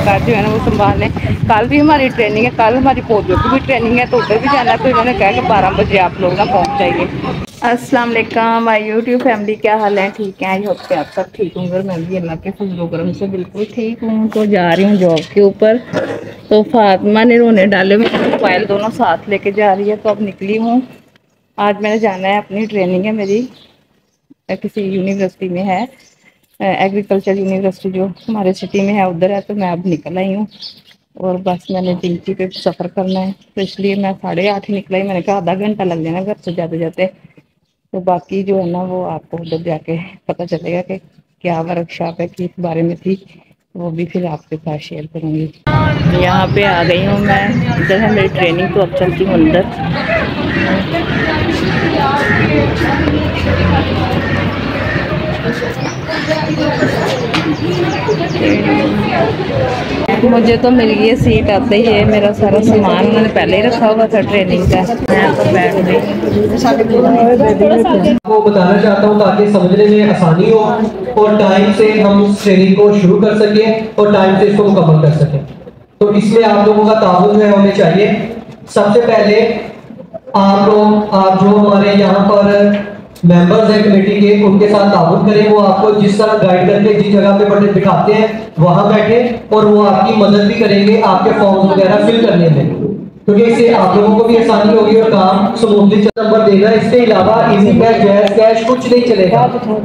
कामकाज जो है ना वो संभालें। कल भी हमारी ट्रेनिंग है, कल हमारी पोलियो की भी ट्रेनिंग है, तो उधर भी जाना है। तो इन्होंने कहा कि 12 बजे आप लोग ना पहुँच जाइए। अस्सलाम वालेकुम माय यूट्यूब फैमिली, क्या हाल है? ठीक है, आई होप कि आप सब ठीक होंगे और मैं भी अल्लाह के फजल करम से बिल्कुल ठीक हूँ। तो जा रही हूँ जॉब के ऊपर। तो फातिमा ने रोने डाले, मेरे मोबाइल दोनों साथ लेके जा रही है। तो अब निकली हूँ। आज मैंने जाना है, अपनी ट्रेनिंग है मेरी, किसी यूनिवर्सिटी में है, एग्रीकल्चर यूनिवर्सिटी जो हमारे सिटी में है उधर है। तो मैं अब निकल आई हूँ और बस मैंने डिंकी पे सफ़र करना है, तो इसलिए मैं 8:30 निकला ही। मैंने कहा आधा घंटा लग जाना घर से जाते जाते। तो बाकी जो है ना वो आपको उधर जाके पता चलेगा कि क्या वर्कशॉप है, किस बारे में थी, वो भी फिर आपके साथ शेयर करूँगी। यहाँ पे आ गई हूँ मैं, इधर है मेरी ट्रेनिंग। तो अब चलती हूँ अंदर। मुझे तो मिल गई सीट आते ही है, मेरा सारा सामान उन्होंने पहले ही रखा हुआ था ट्रेनिंग का। मैं तो बैठ गई। वो बताना चाहता हूँ ताकि समझने में आसानी हो और टाइम से हम इस ट्रेनिंग को शुरू कर सकें और टाइम से इसको मुकम्मल कर सकें। तो इसमें आप लोगों का ताउन जो है होने चाहिए। सबसे पहले आप जो हमारे यहाँ पर मेंबर्स हैं कमेटी के, उनके साथ ताउन करें। वो आपको जिस तरह गाइड करके जिस जगह पे बटन दिखाते हैं वहां बैठे और वो आपकी मदद भी करेंगे आपके फॉर्म वगैरह फिल करने में, क्योंकि इससे आप लोगों को भी आसानी होगी और काम स्मूथली नंबर देगा। इसके अलावा इजी कैश जैज कैश कुछ नहीं चलेगा।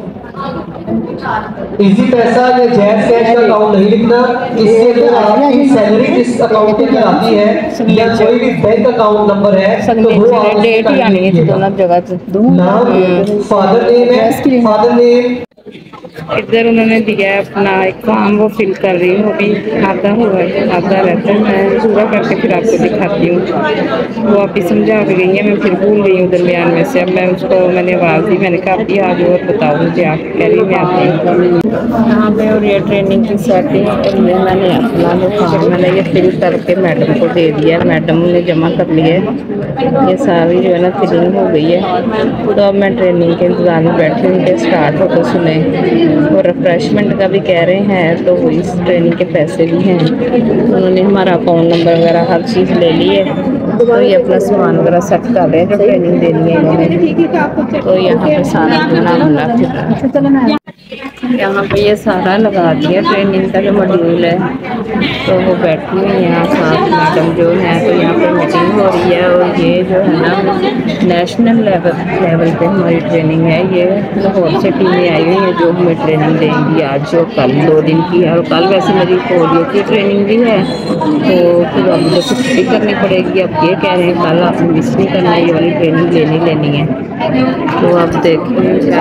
इजी पैसा या जैज कैश का अकाउंट नहीं लिखना। इससे तो आपकी सैलरी जिस अकाउंट में आती है या कोई भी बैंक अकाउंट नंबर है तो वो आप डेट ही आनी है दोनों जगह से। नाम, फादर नेम है, फादर नेम। इधर उन्होंने दिया है अपना एक फॉर्म, वो फिल कर रही हूँ। अभी आधा हुआ है, आधा रहता है, मैं पूरा करके फिर आपको दिखाती हूँ। वो अभी समझा के गई है, मैं फिर भूल गई हूँ दरमियान में से। अब मैं उसको मैंने आवाज़ दी, मैंने कहा अभी आज और बताओ मुझे, आप कह रही मैं आती हूँ यहाँ पे। और ये ट्रेनिंग की सेटिंग और ये मैंने अपना जो फॉर्म मैंने ये फिल करके मैडम को दे दिया, मैडम ने जमा कर लिए। ये सारी जो है ना फिलिंग हो गई है। तो अब मैं ट्रेनिंग के इंतज़ार में बैठी हूँ कि स्टार्ट हो तो सुने। और रिफ्रेशमेंट का भी कह रहे हैं, तो इस ट्रेनिंग के पैसे भी हैं। उन्होंने हमारा अकाउंट नंबर वगैरह हर चीज़ ले ली है। तो ये अपना सामान वगैरह सेट कर रहे हैं जो ट्रेनिंग देनी है इन्होंने। तो यहाँ पे सारा बना फिर यहाँ पे ये सारा लगा दिया ट्रेनिंग का जो मॉड्यूल है। तो वो बैठी हुई यहाँ साथ मैडम जो है। तो यहाँ पे मीटिंग हो रही है और ये जो है ना नेशनल लेवल पे हमारी ट्रेनिंग है। ये लाहौर से टीमें आई हुई हैं जो हमें ट्रेनिंग देंगी आज और कल, 2 दिन की है। और कल वैसे मेरी पोलियो की ट्रेनिंग भी है, तो फिर अब मुझे छुट्टी करनी पड़ेगी। अब ये कह रहे हैं कल आपने मिस नहीं करना, ये वाली ट्रेनिंग लेनी है। तो अब देखिए फिर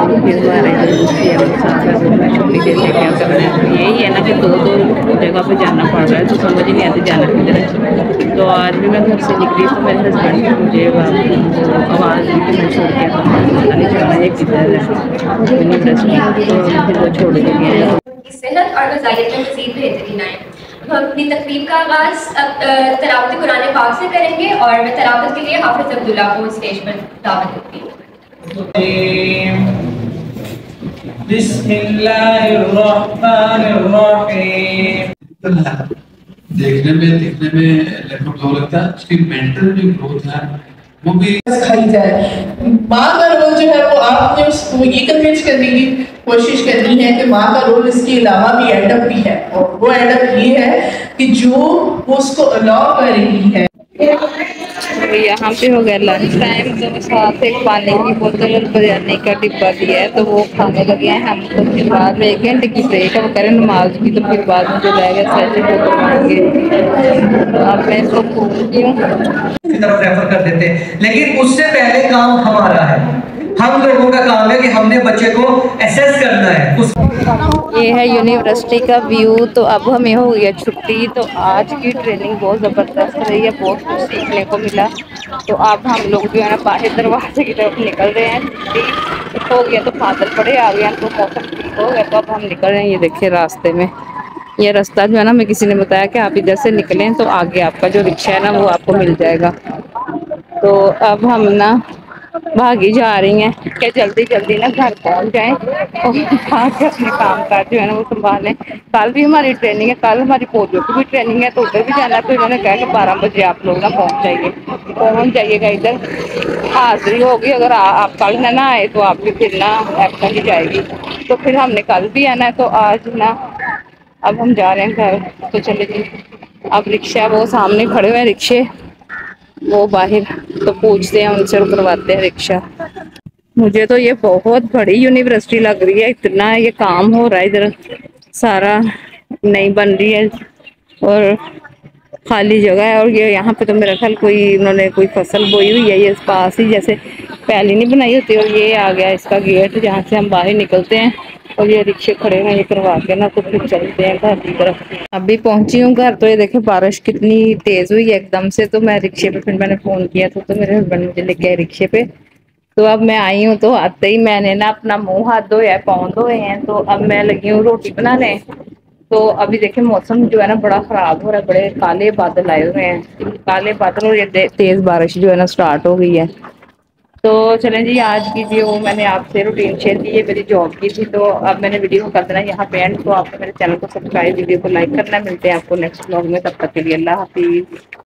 हमारे छुट्टी देते क्या करना है। यही है ना कि 2-2 जगह पे जाना पड़ रहा है, तो समझ नहीं आती जाना किधर है। तो आज भी मैं घर से निकली तो मेरे हस्बैंड ने मुझे आवाज़ दी कि मैं छोड़ के पता नहीं चल रहा है किधर है यूनिवर्सिटी। तो फिर वो छोड़ के गया। सेहत और वज़ायत में मज़ीद बेहतरीन आए। हम अपनी तकरीब का आगाज़ तिलावत कुरान पाक से करेंगे और मैं तिलावत के लिए हाफिज़ अब्दुल्ला को स्टेज पर दावत देती हूँ। देखने में लगभग दो लगता है, उसकी मेंटल जो ग्रोथ है वो भी सिखाई जाए। माँ का रोल जो है वो आपने उसको ये कन्विंस करने की कोशिश करनी है कि माँ का रोल इसके अलावा भी एडअप भी है। और वो एडअप ये है कि जो वो उसको अलाउ कर रही है। तो यहाँ पे हो गया लंच टाइम, तो साथ एक पानी की बोतल और बिरयानी का डिब्बा दिया है। तो वो खाने लगे हैं हम। तो फिर बाद में 1 घंटे की ब्रेक है, वो करें नमाज की। तो फिर बाद में जो रहेगा सेशन वो करवाएंगे। तो अब मैं इसको पूछती हूँ की तरफ रेफर कर देते हैं, लेकिन उससे पहले काम हमारा है। हम लोगों का काम है कि हमने बच्चे को एसेस करना है। ये है यूनिवर्सिटी का व्यू। तो अब हमें हो गया छुट्टी। तो आज की ट्रेनिंग बहुत ज़बरदस्त रही है, बहुत कुछ सीखने को मिला। तो अब हम लोग जो है ना बाहर दरवाजे की तरफ निकल रहे हैं। छुट्टी हो गया तो बादल बड़े आ गए हैं, तो मौसम ठीक हो गया। तो अब हम निकल रहे हैं। ये देखिए रास्ते में ये रास्ता जो है ना, हमें किसी ने बताया कि आप इधर से निकलें तो आगे आपका जो रिक्शा है ना वो आपको मिल जाएगा। तो अब हम ना भागी जा रही हैं कि जल्दी जल्दी ना घर पहुंच जाएं और आके अपने काम काज जो है ना वो संभालें। कल भी हमारी ट्रेनिंग है, कल हमारी पोलियो की भी ट्रेनिंग है, तो उधर भी जाना है। तो इन्होंने कहा कि 12 बजे आप लोग ना पहुंच जाइएगा इधर। हाजिरी होगी, अगर आप कल है ना आए तो आपकी फिर ना एब्सेंट ही जाएगी। तो फिर हमने कल भी आना है, तो आज ना अब हम जा रहे हैं घर। तो चले जी, अब रिक्शा वो सामने खड़े हुए हैं रिक्शे, वो बाहर, तो पूछते हैं उनसे और करवाते हैं रिक्शा। मुझे तो ये बहुत बड़ी यूनिवर्सिटी लग रही है, इतना ये काम हो रहा है इधर, सारा नई बन रही है और खाली जगह है। और ये यहाँ पे तो मेरा ख्याल कोई उन्होंने कोई फसल बोई हुई है, ये पास ही जैसे पहली नहीं बनाई होती। और ये आ गया इसका गेट जहाँ से हम बाहर निकलते हैं, और ये रिक्शे खड़े हैं, ये करवा के ना तो फिर चलते हैं घर की तरफ। अभी पहुंची हूँ घर, तो ये देखे बारिश कितनी तेज हुई है एकदम से। तो मैं रिक्शे पे, फिर मैंने फोन किया था तो मेरे हस्बैंड मुझे लेके आए रिक्शे पे। तो अब मैं आई हूँ, तो आते ही मैंने ना अपना मुंह हाथ धोया, पाँव धोए हैं, तो अब मैं लगी हूँ रोटी बनाने। तो अभी देखिए मौसम जो है ना बड़ा खराब हो रहा है, बड़े काले बादल आए हुए हैं, काले बादल, और ये तेज बारिश जो है ना स्टार्ट हो गई है। तो चलें जी, आज की जो मैंने आपसे रूटीन शेयर की है मेरी जॉब की थी। तो अब मैंने वीडियो को कर देना यहाँ पे एंड। तो आपको मेरे चैनल को सब्सक्राइब, वीडियो को लाइक करना। मिलते हैं आपको नेक्स्ट ब्लॉग में, तब तक के लिए अल्लाह हाफिज।